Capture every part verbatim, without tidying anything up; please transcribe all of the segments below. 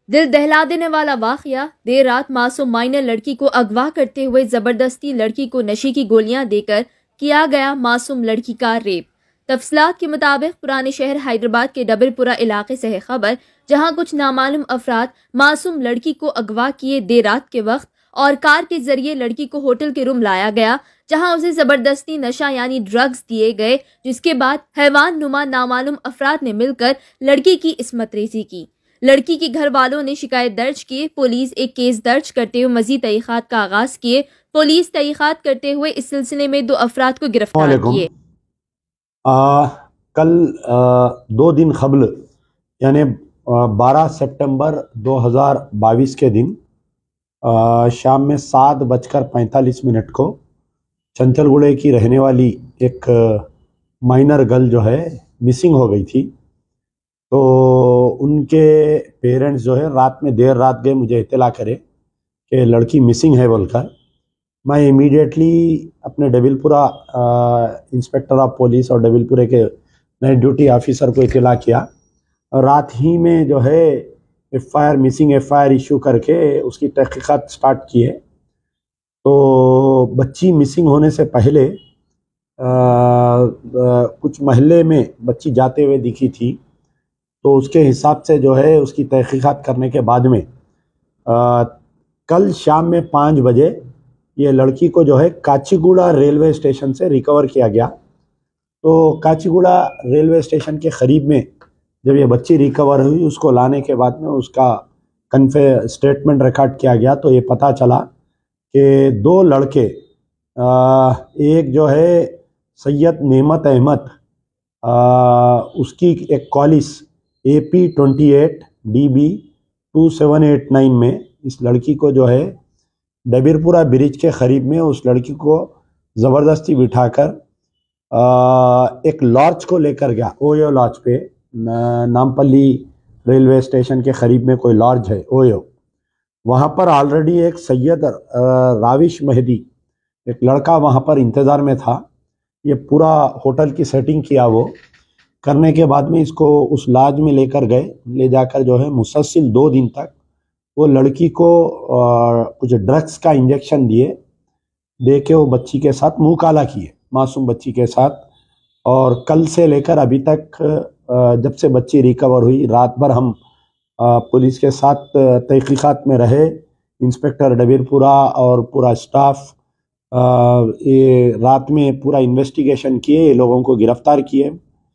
दिल दहला देने वाला वाकया। देर रात मासूम माइनर लड़की को अगवा करते हुए जबरदस्ती लड़की को नशे की गोलियां देकर किया गया मासूम लड़की का रेप। तफसीलात के मुताबिक पुराने शहर हैदराबाद के डबलपुरा इलाके से है खबर, जहां कुछ नामालूम अफराद मासूम लड़की को अगवा किए देर रात के वक्त और कार के जरिए लड़की को होटल के रूम लाया गया, जहां उसे जबरदस्ती नशा यानी ड्रग्स दिए गए, जिसके बाद हैवान नुमा नामालूम अफराद ने मिलकर लड़की की इस्मत रेजी की। लड़की के घर वालों ने शिकायत दर्ज की। पुलिस एक केस दर्ज करते हुए मजीद तहकीकात का आगाज किए। पुलिस तहकीकात करते हुए इस सिलसिले में दो अफराद को गिरफ्तार किए। कल आ, दो दिन कबल यानी बारह सितंबर दो हज़ार बाईस के दिन आ, शाम में सात बजकर पैंतालीस मिनट को चंचलगुड़े की रहने वाली एक माइनर गर्ल जो है मिसिंग हो गई थी। तो उनके पेरेंट्स जो है रात में देर रात गए मुझे इत्तला करे कि लड़की मिसिंग है बोलकर। मैं इमीडिएटली अपने डबलपुरा इंस्पेक्टर ऑफ पुलिस और डबलपुरे के नए ड्यूटी ऑफिसर को इत्तला किया। रात ही में जो है F I R missing F I R issue करके उसकी तहकीकात स्टार्ट किए। तो बच्ची मिसिंग होने से पहले आ, आ, कुछ महल्ले में बच्ची जाते हुए दिखी थी। तो उसके हिसाब से जो है उसकी तहकीकात करने के बाद में आ, कल शाम में पाँच बजे ये लड़की को जो है काचीगुड़ा रेलवे स्टेशन से रिकवर किया गया। तो काचीगुड़ा रेलवे स्टेशन के करीब में जब ये बच्ची रिकवर हुई, उसको लाने के बाद में उसका कन्फे स्टेटमेंट रिकॉर्ड किया गया। तो ये पता चला कि दो लड़के, आ, एक जो है सैयद नेमत अहमद, आ, उसकी एक Qualis A P twenty eight D B two seven eight nine में इस लड़की को जो है डबीरपुरा ब्रिज के करीब में उस लड़की को ज़बरदस्ती बिठाकर एक लॉज को लेकर गया। ओयो लॉज पे, नामपल्ली रेलवे स्टेशन के करीब में कोई लॉज है ओयो। वहाँ पर ऑलरेडी एक सैयद राविश मेहदी एक लड़का वहाँ पर इंतज़ार में था। ये पूरा होटल की सेटिंग किया। वो करने के बाद में इसको उस लॉज में लेकर गए। ले जाकर जो है मुसलसल दो दिन तक वो लड़की को आ, कुछ ड्रग्स का इंजेक्शन दिए, दे के वो बच्ची के साथ मुंह काला किए, मासूम बच्ची के साथ। और कल से लेकर अभी तक आ, जब से बच्ची रिकवर हुई, रात भर हम आ, पुलिस के साथ तहकीकात में रहे। इंस्पेक्टर डबीरपुरा और पूरा स्टाफ ये रात में पूरा इन्वेस्टिगेशन किए, लोगों को गिरफ्तार किए।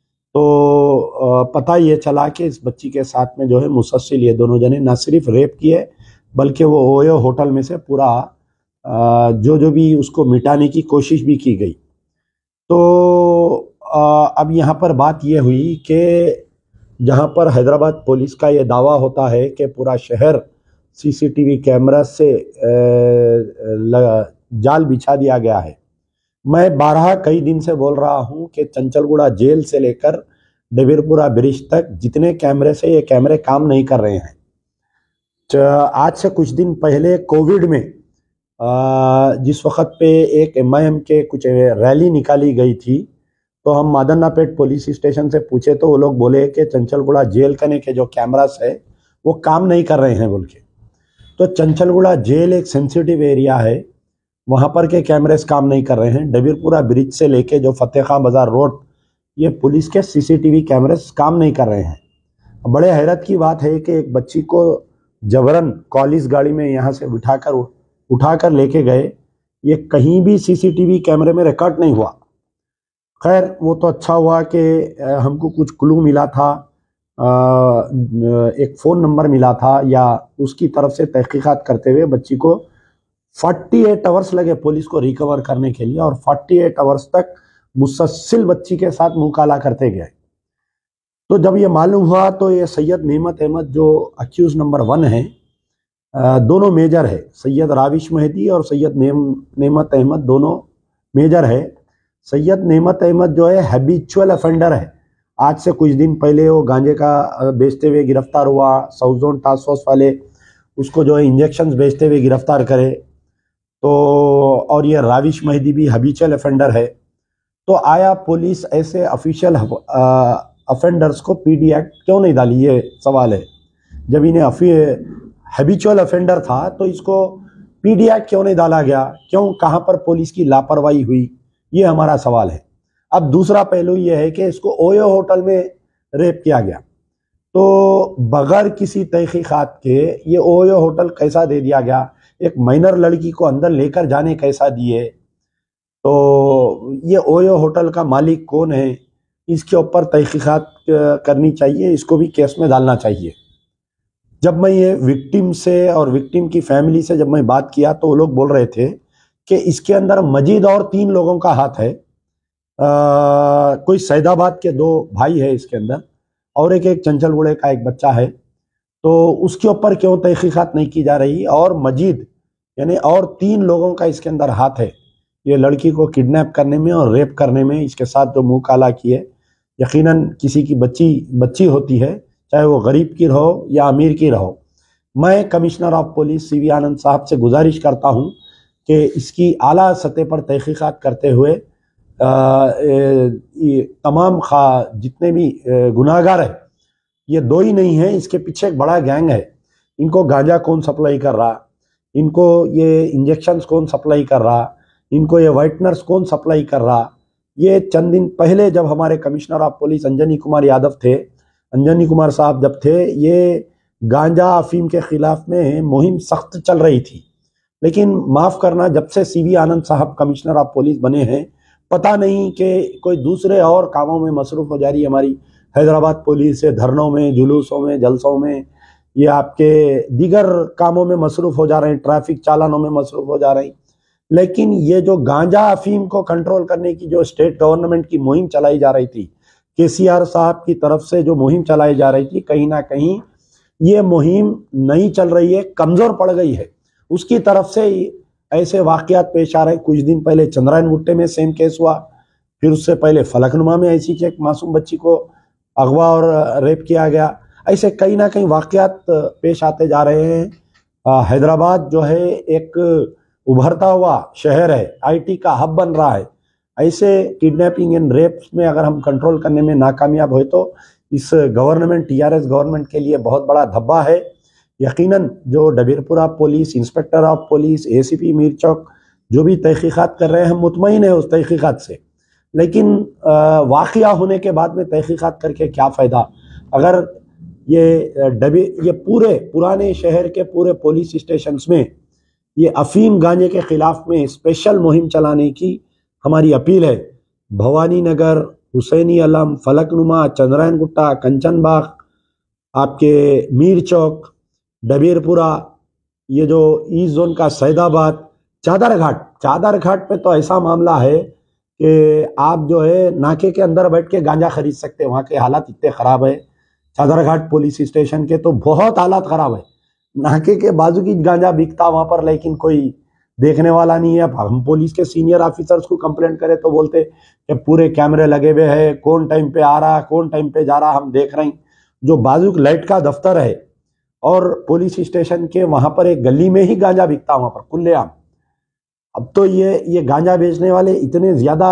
तो पता ये चला कि इस बच्ची के साथ में जो है मुसलसल ये दोनों जने न सिर्फ रेप किए, बल्कि वो ओयो होटल में से पूरा जो जो भी उसको मिटाने की कोशिश भी की गई। तो अब यहाँ पर बात ये हुई कि जहाँ पर हैदराबाद पुलिस का ये दावा होता है कि पूरा शहर सीसीटीवी कैमरा से जाल बिछा दिया गया है। मैं बारह कई दिन से बोल रहा हूं कि चंचलगुड़ा जेल से लेकर डबीरपुरा ब्रिज तक जितने कैमरे से ये कैमरे काम नहीं कर रहे हैं। आज से कुछ दिन पहले कोविड में जिस वक्त पे एक एम आई एम के कुछ रैली निकाली गई थी, तो हम मादन्नापेट पुलिस स्टेशन से पूछे तो वो लोग बोले कि चंचलगुड़ा जेल कने के जो कैमरास है वो काम नहीं कर रहे हैं बोल के। तो चंचलगुड़ा जेल एक सेंसिटिव एरिया है, वहाँ पर के कैमरेस काम नहीं कर रहे हैं। डबीरपुरा ब्रिज से लेके जो फतेह खां बाजार रोड, ये पुलिस के सीसीटीवी कैमरेस काम नहीं कर रहे हैं। बड़े हैरत की बात है कि एक बच्ची को जबरन कॉलिस गाड़ी में यहाँ से बिठाकर उठाकर लेके गए, ये कहीं भी सीसीटीवी कैमरे में रिकॉर्ड नहीं हुआ। खैर वो तो अच्छा हुआ कि हमको कुछ क्लू मिला था, एक फ़ोन नंबर मिला था, या उसकी तरफ से तहकीकात करते हुए बच्ची को अड़तालीस आवर्स लगे पुलिस को रिकवर करने के लिए, और अड़तालीस आवर्स तक मुसलसल बच्ची के साथ मुंह काला करते गए। तो जब ये मालूम हुआ तो ये सैयद नेमत अहमद जो अक्यूज नंबर वन है, दोनों मेजर है, सैयद राविश मेहदी और सैयद नेम नेमत अहमद दोनों मेजर है। सैयद नेमत अहमद जो है हैबिचुअल ऑफेंडर है। आज से कुछ दिन पहले वो गांजे का बेचते हुए गिरफ्तार हुआ, साउथ जोन टास्क फोर्स वाले उसको जो है इंजेक्शन बेचते हुए गिरफ्तार करे। तो और ये राविश मेहदी भी हैबिचुअल ऑफेंडर है। तो आया पुलिस ऐसे ऑफिशियल ऑफेंडर्स को पीडी एक्ट क्यों नहीं डाली, ये सवाल है। जब इन्हें अफी हैबिचुअल ऑफेंडर था तो इसको पीडी एक्ट क्यों नहीं डाला गया, क्यों, कहां पर पुलिस की लापरवाही हुई, ये हमारा सवाल है। अब दूसरा पहलू ये है कि इसको ओयो होटल में रेप किया गया, तो बगैर किसी तहकीकात के ये ओयो होटल कैसा दे दिया गया, एक माइनर लड़की को अंदर लेकर जाने कैसा दिए, तो ये ओयो होटल का मालिक कौन है, इसके ऊपर तहकीकात करनी चाहिए, इसको भी केस में डालना चाहिए। जब मैं ये विक्टिम से और विक्टिम की फैमिली से जब मैं बात किया तो वो लोग बोल रहे थे कि इसके अंदर मजीद और तीन लोगों का हाथ है, आ, कोई सैदाबाद के दो भाई है इसके अंदर और एक एक चंचलगुड़े का एक बच्चा है, तो उसके ऊपर क्यों तहकीकात नहीं की जा रही, और मजीद यानी और तीन लोगों का इसके अंदर हाथ है ये लड़की को किडनैप करने में और रेप करने में, इसके साथ जो मुंह काला किए। यकीनन किसी की बच्ची बच्ची होती है, चाहे वो गरीब की रहो या अमीर की रहो। मैं commissioner of police C V Anand साहब से गुजारिश करता हूं कि इसकी आला सतह पर तहकीकात करते हुए आ, ये तमाम खा जितने भी गुनाहगार है, ये दो ही नहीं है, इसके पीछे एक बड़ा गैंग है। इनको गांजा कौन सप्लाई कर रहा, इनको ये इंजेक्शंस कौन सप्लाई कर रहा, इनको ये वाइटनर्स कौन सप्लाई कर रहा। ये चंद दिन पहले जब हमारे commissioner of police Anjani Kumar Yadav थे, अंजनी कुमार साहब जब थे, ये गांजा अफीम के खिलाफ में मुहिम सख्त चल रही थी, लेकिन माफ करना, जब से सी वी आनंद साहब कमिश्नर ऑफ पुलिस बने हैं, पता नहीं कि कोई दूसरे और कामों में मसरूफ हो जा रही है हमारी हैदराबाद पुलिस से, धरनों में, जुलूसों में, जलसों में, ये आपके दीगर कामों में मसरूफ हो जा रहे हैं, ट्रैफिक चालानों में मसरूफ हो जा रहे हैं। लेकिन ये जो गांजा अफीम को कंट्रोल करने की जो स्टेट गवर्नमेंट की मुहिम चलाई जा रही थी, के सी आर साहब की तरफ से जो मुहिम चलाई जा रही थी, कहीं ना कहीं ये मुहिम नहीं चल रही है, कमजोर पड़ गई है। उसकी तरफ से ऐसे वाकयात पेश आ रहे। कुछ दिन पहले चंद्रायन गुट्टे में सेम केस हुआ, फिर उससे पहले फलकनुमा में ऐसी एक मासूम बच्ची को अगवा और रेप किया गया। ऐसे कहीं ना कहीं वाकयात पेश आते जा रहे हैं। हैदराबाद जो है एक उभरता हुआ शहर है, आई टी का हब बन रहा है। ऐसे किडनैपिंग एंड रेप्स में अगर हम कंट्रोल करने में नाकामयाब हुए तो इस government, T R S government के लिए बहुत बड़ा धब्बा है। यकीनन जो Dabirpura police, inspector of police, A C P Mir Chowk जो भी तहकीकात कर रहे हैं, हम मुतमईन हैं उस तहकीकात से, लेकिन वाक़या होने के बाद में तहकीकात करके क्या फ़ायदा। अगर ये डबी ये पूरे पुराने शहर के पूरे पुलिस स्टेशंस में ये अफीम गांजे के खिलाफ में स्पेशल मुहिम चलाने की हमारी अपील है। भवानी नगर, हुसैनी अलम, फलकनुमा, चंद्रायन गुट्टा, कंचनबाग, आपके मीर चौक, डबीरपुरा, ये जो ईस्ट जोन का सैदाबाद, चादर घाट, चादर घाट पे तो ऐसा मामला है कि आप जो है नाके के अंदर बैठ के गांजा खरीद सकते हैं। वहाँ के हालात इतने ख़राब है, चादर घाट पुलिस स्टेशन के तो बहुत हालात ख़राब है। नाके के बाजू की गांजा बिकता वहाँ पर, लेकिन कोई देखने वाला नहीं है। हम पुलिस के सीनियर ऑफिसर्स को कंप्लेंट करें तो बोलते कि पूरे कैमरे लगे हुए हैं, कौन टाइम पे आ रहा, कौन टाइम पे जा रहा, हम देख रहे हैं। जो बाजू लाइट का दफ्तर है और पुलिस स्टेशन के वहां पर एक गली में ही गांजा बिकता, वहां पर खुलेआम। अब तो ये ये गांजा बेचने वाले इतने ज्यादा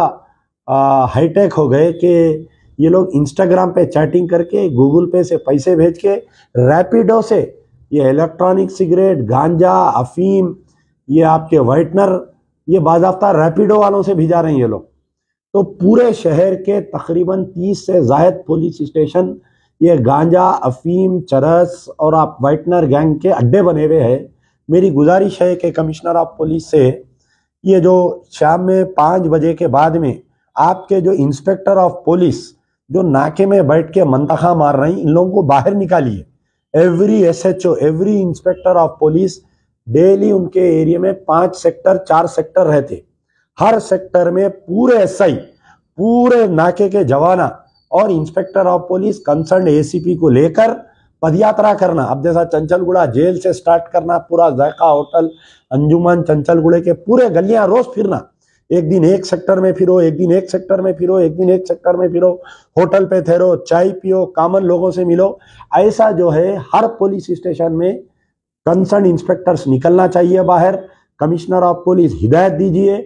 हाईटेक हो गए कि ये लोग इंस्टाग्राम पे चैटिंग करके, गूगल पे से पैसे भेज के, रैपिडो से ये इलेक्ट्रॉनिक सिगरेट, गांजा, अफीम, ये आपके वाइटनर, ये बाज़ाब्ता रैपिडो वालों से भिजा रहे हैं ये लोग। तो पूरे शहर के तकरीबन तीस से जायद पुलिस स्टेशन ये गांजा, अफीम, चरस और आप वाइटनर गैंग के अड्डे बने हुए हैं। मेरी गुजारिश है कि कमिश्नर ऑफ पुलिस से ये जो शाम में पाँच बजे के बाद में आपके जो इंस्पेक्टर ऑफ पुलिस जो नाके में बैठ के मंतखा मार रहे हैं, इन लोगों को बाहर निकालिए। Every S H O, every inspector of police daily उनके एरिया में पांच सेक्टर, चार सेक्टर रहते, हर सेक्टर में पूरे एस आई, पूरे नाके के जवाना और inspector of police concern A C P को लेकर पदयात्रा करना। अब जैसा चंचलगुड़ा जेल से स्टार्ट करना, पूरा जायका होटल, अंजुमन, चंचलगुड़े के पूरे गलियां रोज फिरना। एक दिन एक सेक्टर में फिरो, एक दिन एक सेक्टर में फिरो, एक दिन एक सेक्टर में फिरो, होटल पे ठहरो, चाय पियो, कॉमन लोगों से मिलो। ऐसा जो है हर पुलिस स्टेशन में कंसर्न इंस्पेक्टर्स निकलना चाहिए बाहर। कमिश्नर ऑफ पुलिस हिदायत दीजिए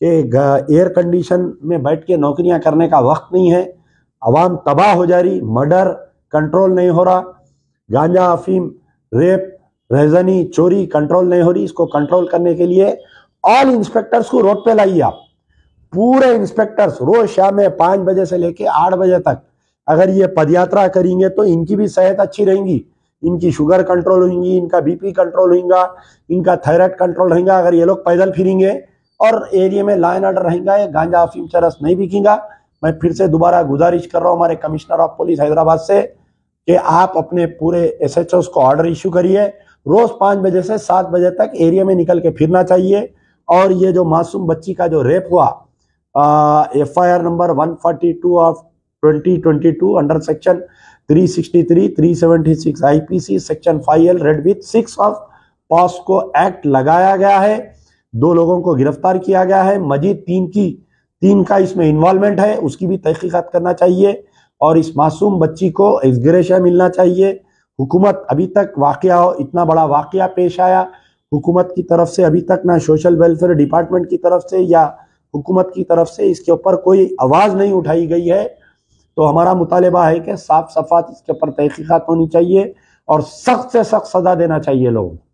कि एयर कंडीशन में बैठ के नौकरियां करने का वक्त नहीं है। अवाम तबाह हो जा रही, मर्डर कंट्रोल नहीं हो रहा, गांजा, अफीम, रेप, रेजनी, चोरी कंट्रोल नहीं हो रही। इसको कंट्रोल करने के लिए ऑल इंस्पेक्टर्स को रोड पे लाइए। आप पूरे इंस्पेक्टर्स रोज शाम में पांच बजे से लेके आठ बजे तक अगर ये पदयात्रा करेंगे तो इनकी भी सेहत अच्छी रहेगी, इनकी शुगर कंट्रोल होगी, इनका बीपी कंट्रोल होगा, इनका थायराइड कंट्रोल रहेगा। अगर ये लोग पैदल फिरेंगे और एरिया में लाइन ऑर्डर रहेगा, ये गांजा, अफीम, चरस नहीं बिकेगा। मैं फिर से दोबारा गुजारिश कर रहा हूँ हमारे कमिश्नर ऑफ पुलिस हैदराबाद से कि आप अपने पूरे एस एच ओस को ऑर्डर इश्यू करिए, रोज पांच बजे से सात बजे तक एरिया में निकल के फिरना चाहिए। और ये जो मासूम बच्ची का जो रेप हुआ, F I R number one forty two of twenty twenty two under section three sixty three, three seventy six IPC, section five L read with six of POCSO act लगाया गया है। दो लोगों को गिरफ्तार किया गया है। मजीद तीन की तीन का इसमें इन्वॉल्वमेंट है, उसकी भी तहकीकात करना चाहिए और इस मासूम बच्ची को एक्सग्रेशिया मिलना चाहिए। हुकूमत अभी तक वाकया इतना बड़ा वाकया पेश आया, हुकूमत की तरफ से अभी तक ना सोशल वेलफेयर डिपार्टमेंट की तरफ से या हुकूमत की तरफ से इसके ऊपर कोई आवाज़ नहीं उठाई गई है। तो हमारा मुतालिबा है कि साफ सफात इसके ऊपर तहकीकात होनी चाहिए और सख्त से सख्त सजा देना चाहिए लोगों को।